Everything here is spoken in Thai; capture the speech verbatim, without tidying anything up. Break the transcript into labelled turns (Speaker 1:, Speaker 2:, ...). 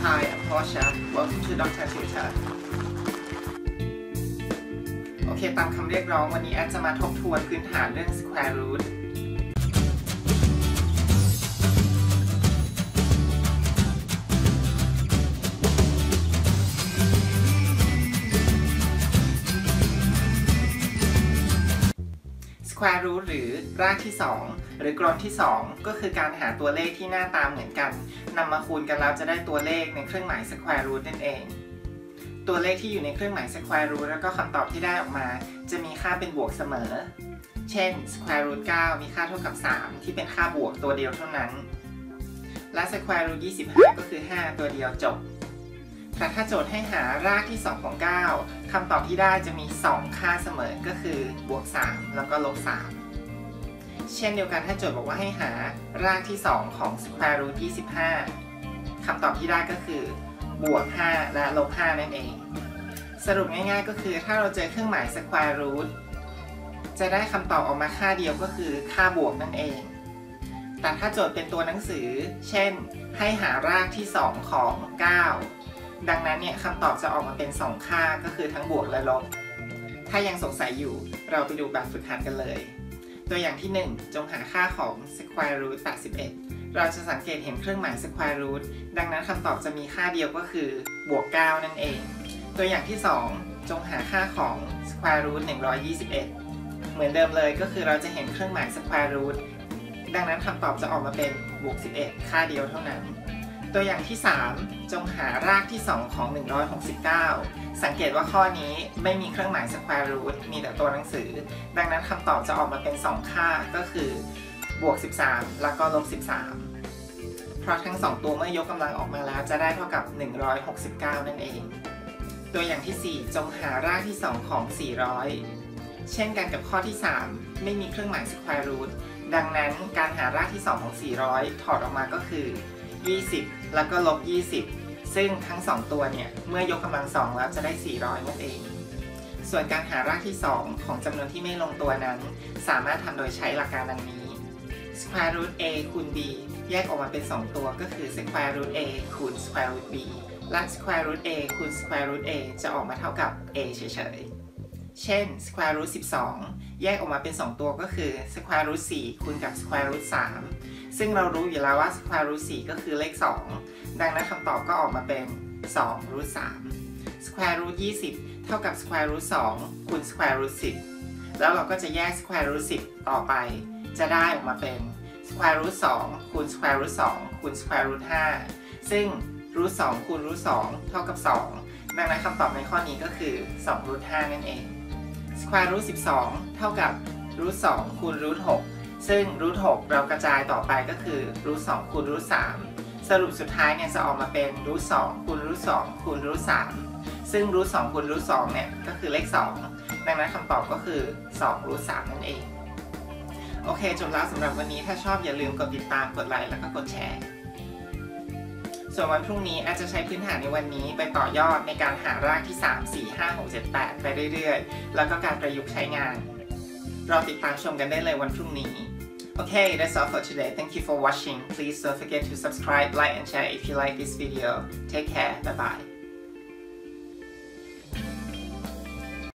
Speaker 1: Hi, I'm Portia. Welcome to Doctor Tutor. โอเคตามคำเรียกร้องวันนี้แอดจะมาทบทวนพื้นฐานเรื่อง square root square root หรือรากที่สองหรือกรอนที่สองก็คือการหาตัวเลขที่หน้าตาเหมือนกันนำมาคูณกันแล้วจะได้ตัวเลขในเครื่องหมาย square root นั่นเองตัวเลขที่อยู่ในเครื่องหมาย square root แล้วก็คำตอบที่ได้ออกมาจะมีค่าเป็นบวกเสมอเช่น square root เก้ามีค่าเท่ากับสามที่เป็นค่าบวกตัวเดียวเท่านั้นและ square root ยี่สิบห้าก็คือห้าตัวเดียวจบแต่ถ้าโจทย์ให้หารากที่สองของเก้าคำตอบที่ได้จะมีสองค่าเสมอก็คือบวกสามแล้วก็ลบสามเช่นเดียวกันถ้าโจทย์บอกว่าให้หารากที่สองของ square root ยี่สิบห้าคำตอบที่ได้ก็คือบวกห้าและลบห้านั่นเองสรุปง่ายๆก็คือถ้าเราเจอเครื่องหมาย square root จะได้คำตอบออกมาค่าเดียวก็คือค่าบวกนั่นเองแต่ถ้าโจทย์เป็นตัวหนังสือเช่นให้หารากที่สองของเก้าดังนั้นเนี่ยคำตอบจะออกมาเป็นสองค่าก็คือทั้งบวกและลบถ้ายังสงสัยอยู่เราไปดูแบบฝึกหัดกันเลยตัวอย่างที่หนึ่งจงหาค่าของ square root แปดสิบเอ็ดเราจะสังเกตเห็นเครื่องหมาย square root ดังนั้นคำตอบจะมีค่าเดียวก็คือบวกเก้านั่นเองตัวอย่างที่สองจงหาค่าของ square root หนึ่งร้อยยี่สิบเอ็ดเหมือนเดิมเลยก็คือเราจะเห็นเครื่องหมาย square root ดังนั้นคำตอบจะออกมาเป็นบวกสิบเอ็ดค่าเดียวเท่านั้นตัวอย่างที่สามจงหารากที่สองของหนึ่งร้อยหกสิบเก้าสังเกตว่าข้อนี้ไม่มีเครื่องหมาย square root มีแต่ตัวหนังสือดังนั้นคำตอบจะออกมาเป็นสองค่าก็คือบวกสิบสามแล้วก็ลบสิบสามเพราะทั้งสองตัวเมื่อยกกำลังออกมาแล้วจะได้เท่ากับหนึ่งร้อยหกสิบเก้านั่นเองตัวอย่างที่สี่จงหารากที่สองของสี่ร้อยเช่นกันกับข้อที่สามไม่มีเครื่องหมาย square root ดังนั้นการหารากที่สองของสี่ร้อยถอดออกมาก็คือยี่สิบแล้วก็ลบยี่สิบซึ่งทั้งสองตัวเนี่ยเมื่อยกกำลังสองแล้วจะได้สี่ร้อยนั่นเองส่วนการหารากที่สองของจำนวนที่ไม่ลงตัวนั้นสามารถทำโดยใช้หลักการดังนี้ square root a คูณ b แยกออกมาเป็นสองตัวก็คือ square root a คูณ square root b และ square root a คูณ square root a จะออกมาเท่ากับ a เฉยๆเช่น square root สิบสองแยกออกมาเป็นสองตัวก็คือ square root สี่คูณกับ square root สามซึ่งเรารู้อยู่แล้วว่า square root สี่ก็คือเลขสองดังนั้นคำตอบก็ออกมาเป็นสอง root สาม square root ยี่สิบเท่ากับ square root สองคูณ square root สิบแล้วเราก็จะแยก square root สิบต่อไปจะได้ออกมาเป็น square root สองคูณ square root สองคูณ square root ห้าซึ่ง root สองคูณ root สองเท่ากับสองดังนั้นคำตอบในข้อนี้ก็คือสอง root ห้านั่นเอง square root สิบสองเท่ากับ root สองคูณ root หกซึ่ง root หกเรากระจายต่อไปก็คือ root สองคูณ root สามสรุปสุดท้ายเนี่ยจะออกมาเป็น root สองคูณ root สองคูณ root สามซึ่ง root สองคูณ root สองเนี่ยก็คือเลขสองดังนั้นคำตอบก็คือสอง root สามนั่นเองโอเคจบแล้วสำหรับวันนี้ถ้าชอบอย่าลืมกดติดตามกดไลค์แล้วก็กดแชร์ส่วนวันพรุ่งนี้อาจจะใช้พื้นฐานในวันนี้ไปต่อยอดในการหารากที่สาม สี่ ห้า หก เจ็ด แปดไปเรื่อยๆแล้วก็การประยุกต์ใช้งานรอติดตามชมกันได้เลยวันพรุ่งนี้Okay, that's all for today. Thank you for watching. Please don't forget to subscribe, like and share if you like this video. Take care. Bye bye.